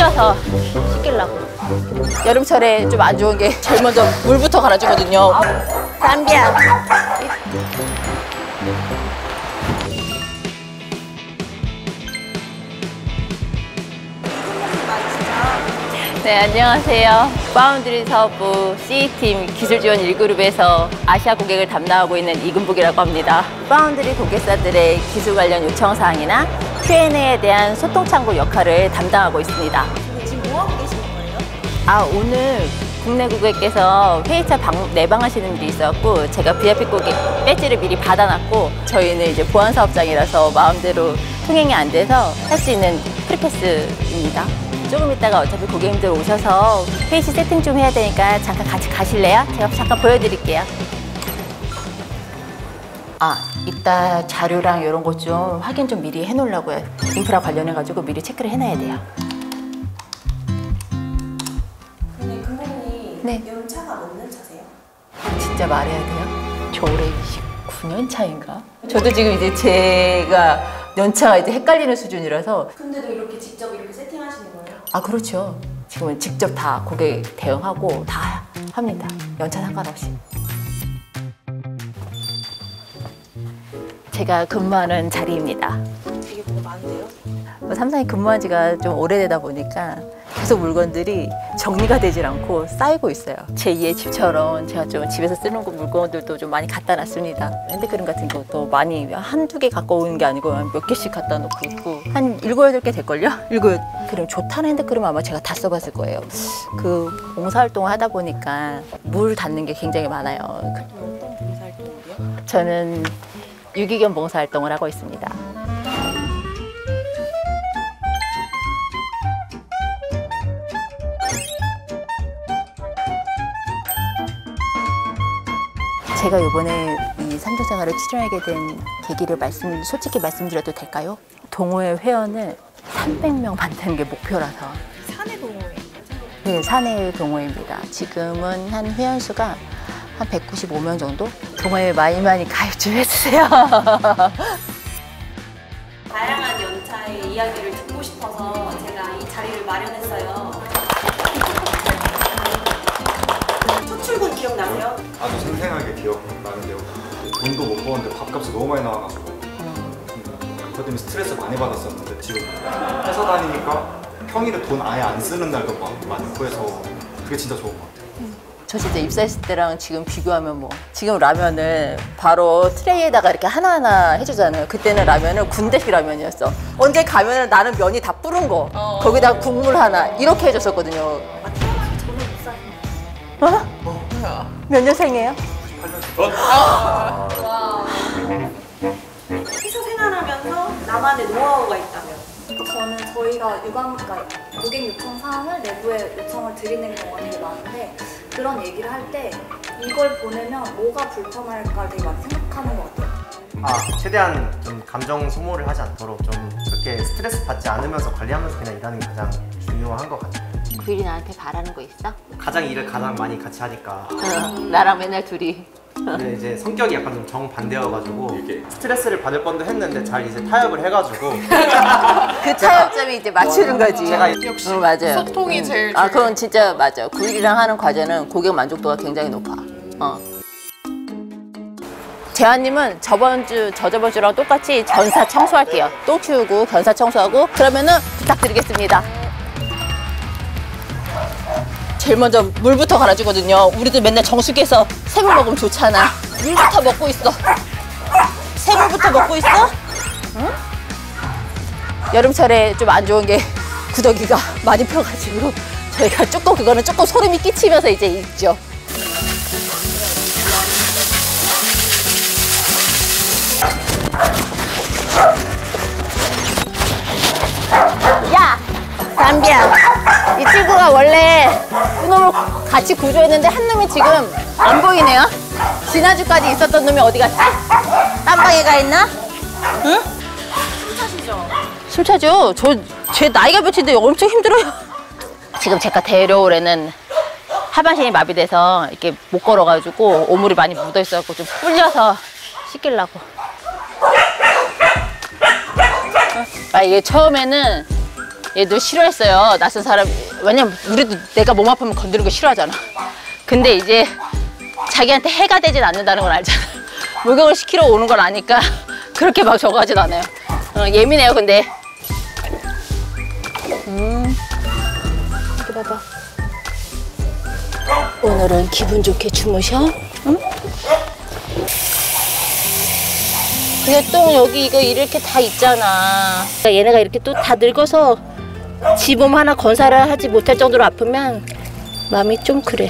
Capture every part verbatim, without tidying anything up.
불려서 씻기려고. 여름철에 좀 안 좋은 게 제일 먼저 물부터 갈아주거든요. 담비야. 네, 안녕하세요. 파운드리 사업부 씨이팀 기술지원 일 그룹에서 아시아 고객을 담당하고 있는 이금복이라고 합니다. 파운드리 고객사들의 기술 관련 요청사항이나 큐 앤 에이에 대한 소통 창구 역할을 담당하고 있습니다. 지금 뭐 하고 계시는 거예요? 아, 오늘 국내 고객께서 회의차 방, 내방하시는 일이 있었고 제가 브이아이피 고객 배지를 미리 받아놨고 저희는 이제 보안 사업장이라서 마음대로 통행이 안 돼서 할 수 있는 프리패스입니다. 조금 있다가 어차피 고객님들 오셔서 회의실 세팅 좀 해야 되니까 잠깐 같이 가실래요? 제가 잠깐 보여드릴게요. 아, 이따 자료랑 이런 것 좀 확인 좀 미리 해놓으려고요. 인프라 관련해가지고 미리 체크를 해놔야 돼요. 근데 금붕이 네. 연차가 몇 년 차세요? 진짜 말해야 돼요? 저 올해 이십구 년 차인가? 저도 지금 이제 제가 연차가 이제 헷갈리는 수준이라서. 근데도 이렇게 직접 이렇게 세팅하시는 거예요? 아, 그렇죠. 지금은 직접 다 고객 대응하고 다 합니다. 연차 상관없이. 제가 근무하는 자리입니다. 되게 뭐가 많은데요? 뭐 삼성에 근무한 지가 좀 오래되다 보니까 계속 물건들이 정리가 되질 않고 쌓이고 있어요. 제이의 집처럼 제가 좀 집에서 쓰는 물건들도 좀 많이 갖다 놨습니다. 핸드크림 같은 것도 많이 한두 개 갖고 오는 게 아니고 몇 개씩 갖다 놓고 있고 한 일곱, 여덟 개 될걸요? 일곱, 그럼 좋다는 핸드크림 아마 제가 다 써봤을 거예요. 그 봉사활동을 하다 보니까 물 닿는 게 굉장히 많아요. 어떤 봉사활동이요? 저는 유기견 봉사활동을 하고 있습니다. 제가 이번에 이 삼성생활을 출연하게 된 계기를 말씀, 솔직히 말씀드려도 될까요? 동호회 회원을 삼백 명 만드는 게 목표라서. 사내 동호회? 네, 사내 동호회입니다. 지금은 한 회원 수가 한 백구십오 명 정도? 동호회 많이 많이 가입 좀 해주세요. 다양한 연차의 이야기를 듣고 싶어서 제가 이 자리를 마련했어요. 첫 출근 기억나세요? 아주 생생하게 기억나는데요. 돈도 못 버는데 밥값이 너무 많이 나와가지고 그것 때문에 스트레스 많이 받았었는데 지금 회사 다니니까 평일에 돈 아예 안 쓰는 날도 막 많고 해서 그게 진짜 좋은 것 같아요. 저 진짜 입사했을 때랑 지금 비교하면 뭐 지금 라면을 바로 트레이에다가 이렇게 하나하나 해주잖아요. 그때는 라면은 군대식 라면이었어. 언제 가면은 나는 면이 다 뿌른 거 어. 거기다가 국물 하나 이렇게 해줬었거든요. 아, 태어나기 전에 입사했나요? 어? 어? 몇 년생이에요? 와. 회사 생활하면서 나만의 노하우가 있다면? 저는 저희가 유관, 그러니까 고객 요청 사항을 내부에 요청을 드리는 경우가 되게 많은데 그런 얘기를 할 때 이걸 보내면 뭐가 불편할까 되게 많이 생각하는 것 같아요. 아, 최대한 좀 감정 소모를 하지 않도록 좀 그렇게 스트레스 받지 않으면서 관리하면서 그냥 일하는 게 가장 중요한 것 같아요. 구일이 나한테 바라는 거 있어? 가장 일을 가장 많이 같이 하니까. 어, 나랑 맨날 둘이. 근데 이제 성격이 약간 좀 정반대여가지고 스트레스를 받을 뻔도 했는데 잘 이제 타협을 해가지고 그 타협점이 이제 맞추는 거지. 제가 역시 어, 맞아요. 소통이 제일 아, 그건 진짜 맞아. 구일이랑 하는 과제는 고객 만족도가 굉장히 높아. 어. 재환님은 저번 주, 저저번 주랑 똑같이 견사 청소할게요. 똥 치우고 견사 청소하고 그러면은 부탁드리겠습니다. 제일 먼저 물부터 갈아주거든요. 우리도 맨날 정수기에서 새물 먹으면 좋잖아. 물부터 먹고 있어. 새물부터 먹고 있어? 응? 여름철에 좀 안 좋은 게 구더기가 많이 펴가지고 저희가 조금 그거는 조금 소름이 끼치면서 이제 있죠. 야! 담비야, 이 친구가 원래 두 놈을 같이 구조했는데 한 놈이 지금 안 보이네요. 지난주까지 있었던 놈이 어디 갔지? 딴 방에 가 있나? 응? 술 차시죠? 술 차죠. 저 제 나이가 몇인데 엄청 힘들어요. 지금 제가 데려올 애는 하반신이 마비돼서 이렇게 못 걸어가지고 오물이 많이 묻어 있어갖고 좀 불려서 씻기려고. 아, 이게 처음에는 얘도 싫어했어요. 낯선 사람. 왜냐면 우리도 내가 몸 아프면 건드는 거 싫어하잖아. 근데 이제 자기한테 해가 되진 않는다는 걸 알잖아. 목욕을 시키러 오는 걸 아니까 그렇게 막 저거 하진 않아요. 어, 예민해요, 근데. 음. 이렇게 봐봐. 오늘은 기분 좋게 주무셔. 응? 근데 또 여기 이거 이렇게 다 있잖아. 얘네가 이렇게 또 다 늙어서 지 몸 하나 건사를 하지 못할 정도로 아프면 마음이 좀 그래.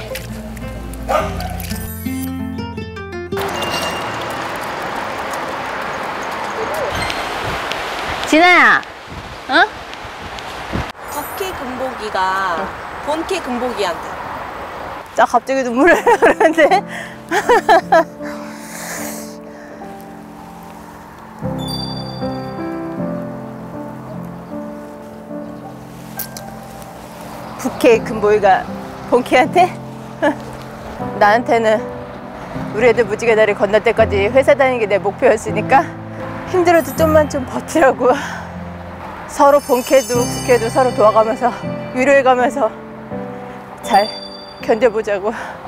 진아야, 어? 부캐 금복이가 본캐 금복이한테. 자, 갑자기 눈물을 흐르는데. 부캐 금보이가 본캐한테? 나한테는 우리 애들 무지개 다리 건널 때까지 회사 다니는 게 내 목표였으니까 힘들어도 좀만 좀 버티라고. 서로 본캐도 부캐도 서로 도와가면서 위로해가면서 잘 견뎌보자고.